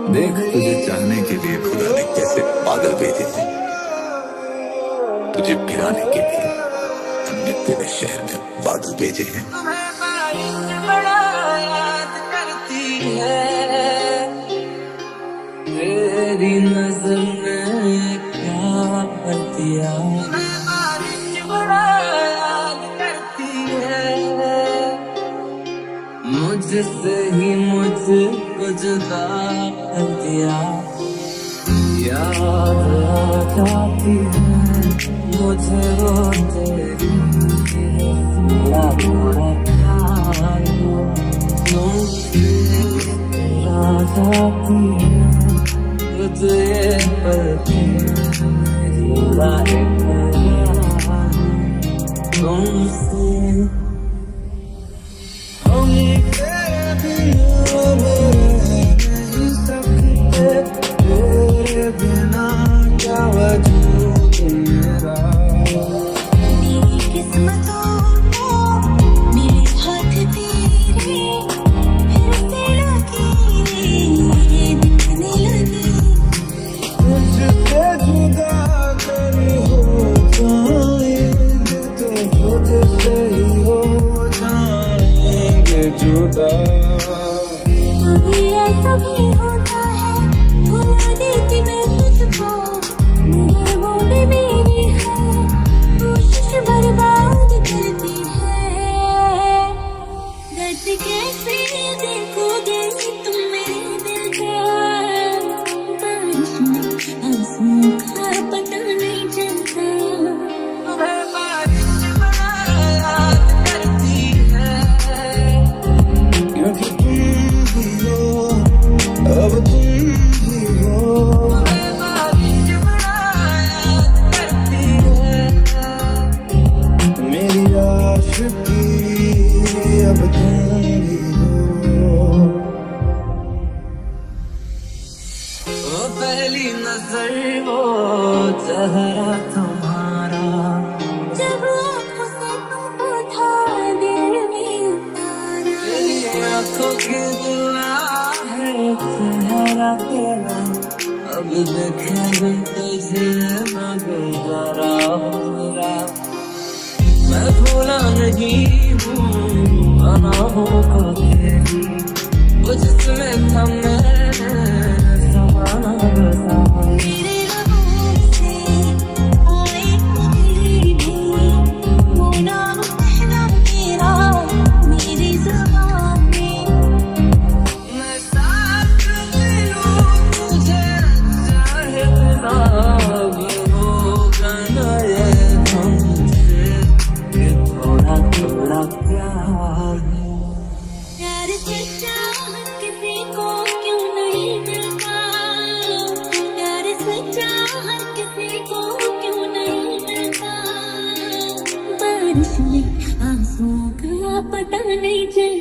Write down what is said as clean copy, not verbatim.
देख तुझे चाहने के लिए खुदा ने कैसे पागल भेजे हैं, तुझे गिराने के लिए हमने तेरे शहर में बादल भेजे हैं। तुम्हें बारिश बड़ा याद करती है, तेरी नजर ने क्या कर दिया। तुम्हें बारिश बड़ा याद करती है, मुझसे ही मुझको जुदा कर दिया। याद आ जाती है मुझे वो तेरी याद प्यार तुमसे आ जाती है तुझे पर तुमसे तेरे बिना क्या वजूद मेरा। मेरी किस्मतों में मेरे हाथ तेरे फिर से लकीरें दिखने लगी। तुझसे जुदा कर हो जाएंगे तो तुझसे ही हो जाएंगे जुदा। कभी ऐसा भी होता है भुला देती मैं तुझको, मगर वो भी मेरी है कोशिश बर्बाद करती है। दर्द कैसे देखोगे तुम मेरे दिल का, बारिश में आंसू का पता नहीं चलता। तुम्हें बारिश बड़ा याद करती है, क्योंकि तुम ही हो अब तुम ही हो। तुम्हें बारिश बड़ा याद करती है, मेरी आशिकी अब तुम ही हो। वो पहली नजर वो चेहरा तुम्हारा, जब आँखों से तुमको था दिल में उतारा। तेरी आँखों की दुआ है चेहरा तेरा, अब देखे मैं तुझे मगरा मेरा। मैं भूला नहीं हूँ अनाहों को तेरी, वो जिसमें था मैंने समाना बसा। तेरे लबों से आए तेरी भी वो नाम कहना तेरा मेरी ज़ुबान में। मैं साथ मिलूं तुझे चाहे अब होगा ना ये हमसे, ये थोड़ा थोड़ा प्यार है। प्यार सच्चा किसी को क्यों नहीं मिलता, प्यार सच्चा किसी को क्यों नहीं मिलता। बारिश में आंसू का पता नहीं चलता।